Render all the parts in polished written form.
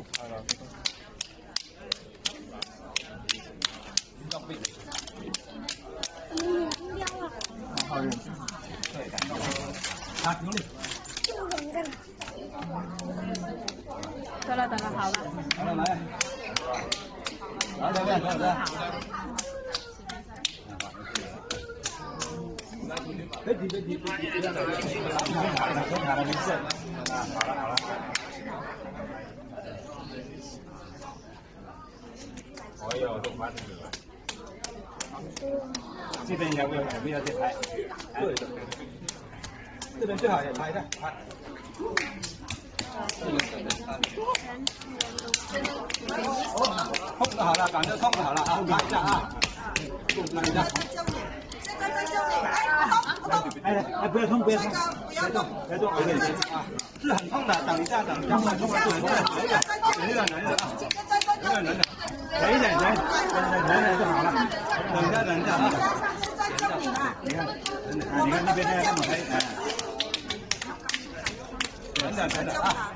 好运。啊，兄弟。 得了，好了。 来。来这边，这。别急，好了，没事。好了。哎呦，都关这个。这边要不要再拍？对。这边最好也拍一下，拍。痛的好了，感觉痛的好了啊，拍一下啊，拍一下。哎，不要痛，别动，啊，是很痛的，等一下，痛了，是很痛的，忍一点啊，忍一点就好了，等一下啊，你看那边这么黑，忍点啊，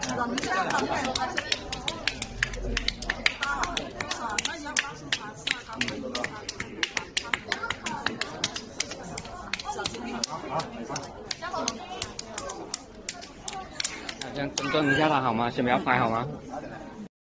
好。 先等一下他好吗？先不要拍好吗？